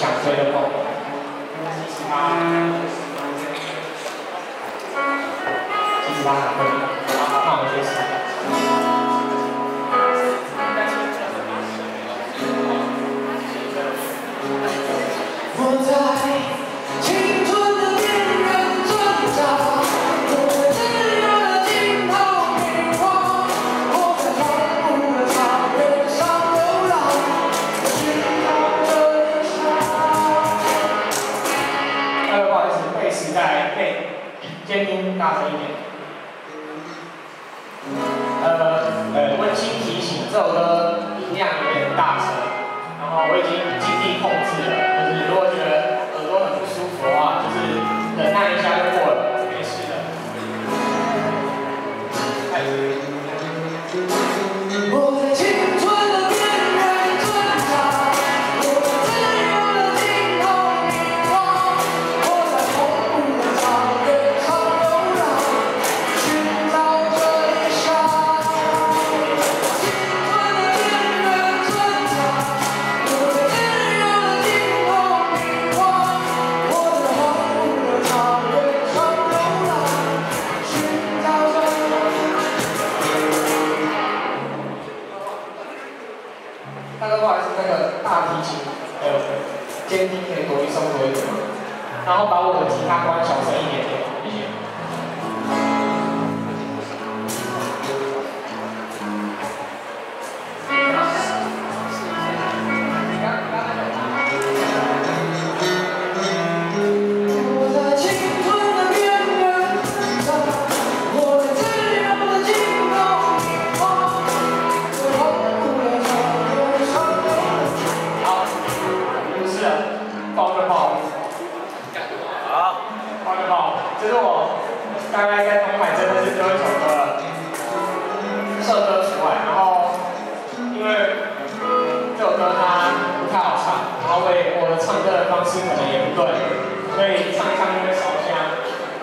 想追的梦。其实他还可以，那我们就试。我在青春的边缘挣扎，我在自由的尽头迷惘，我在荒芜的草原上流浪，寻找着理想。不好意思，贝斯在监听大声一点。温馨提醒，这首歌音量有点大声，然后我已经尽力控制了。就是如果觉得耳朵很不舒服的话，就是忍耐一下就过了，没事的。开始。我在青春的边缘挣扎，我在自由的尽头迷惘，我在荒芜的草原上流浪，寻找着理想。青春的边缘挣扎，我在自由的尽头迷惘，我在荒芜的草原上流浪，寻找着。大哥，不好意思，那个大提琴还有监听可以多一声多一点吗？然后把我的吉他关小声一点点，谢谢。我在青春的边缘挣扎，我在自由的尽头迷惘，在荒芜的草原上流浪。好，不是了，抱就抱。好，抱就抱。这是我大概在东海真的是最后一首歌了，社歌除外。然后因为这首歌它不太好唱，然后我的唱歌的方式可能也不对，所以唱一唱就会烧香。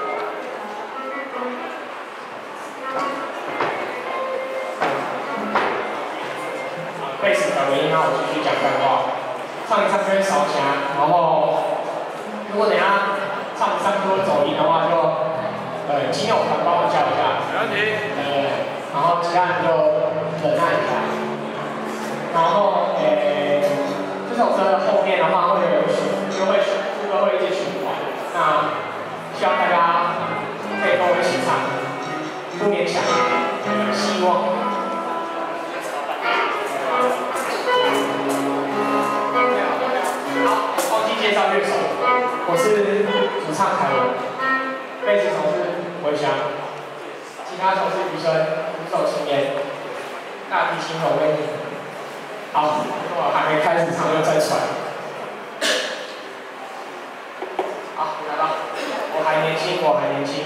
贝斯的原因，那我继续讲干话。唱一唱就会烧香，然后如果等一下唱不上就会走音的话，就亲友团帮我叫一下。没问题。然后其他人就忍耐一下。然后这首歌的后面的话会有就会副歌会一直循环，那希望大家可以跟我一起唱，不勉强，希望。好，忘记介绍乐手，我是主唱凯文，贝斯手是伟翔，吉他手是余生，鼓手秦岩，大提琴手威尼。好，我还没开始唱就再喘。好，来吧，我还年轻，我还年轻。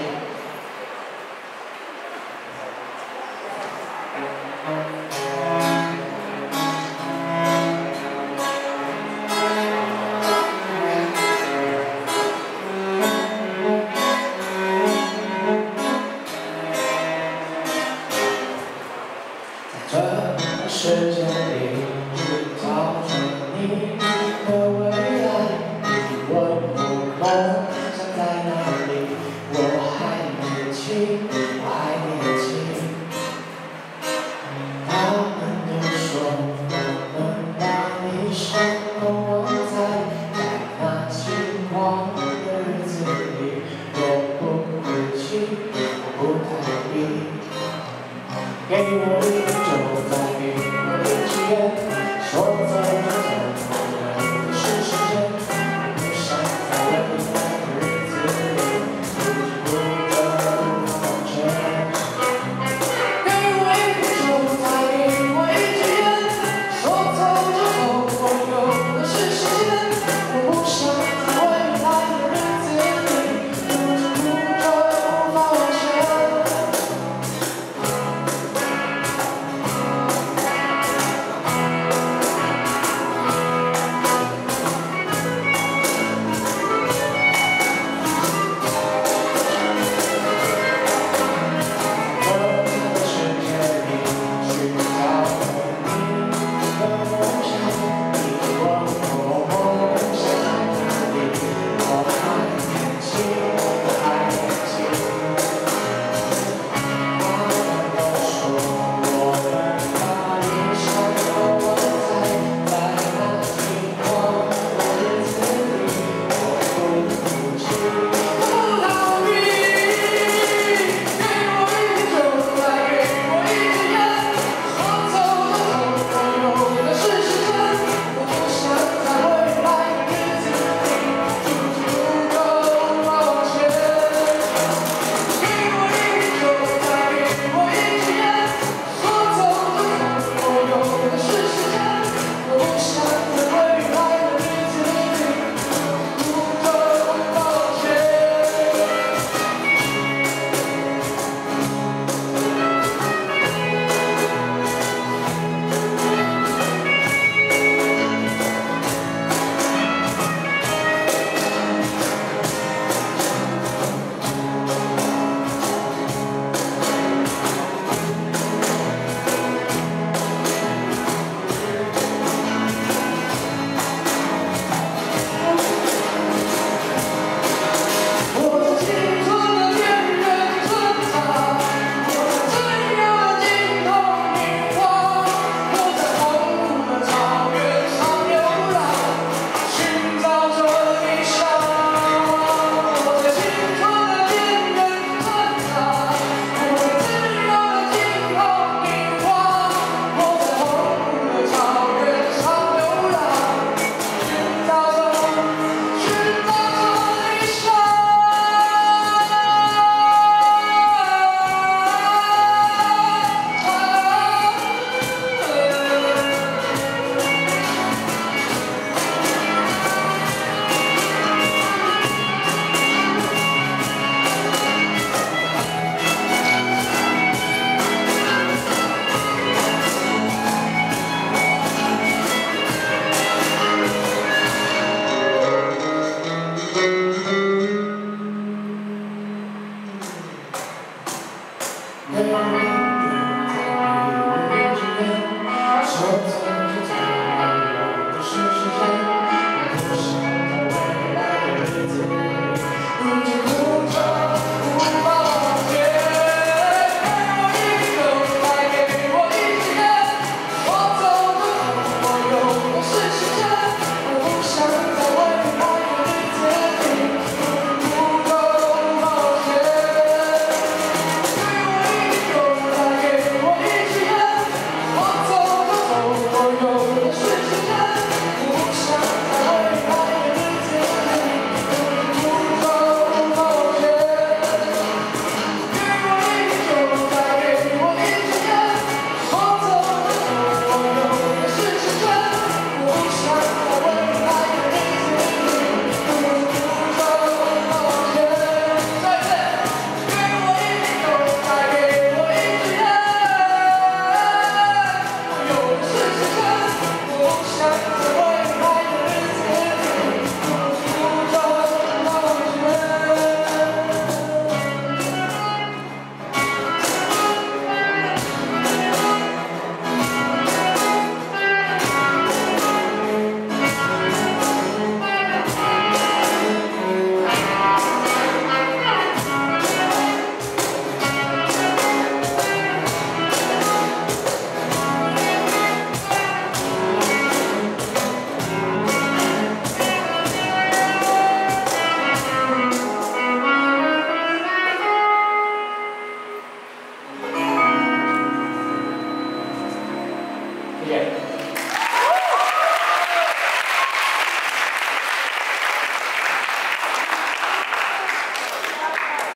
世界里寻找着你的未来，你问我梦想在哪里？我还年轻，我还年轻。他们都说我能把你守候。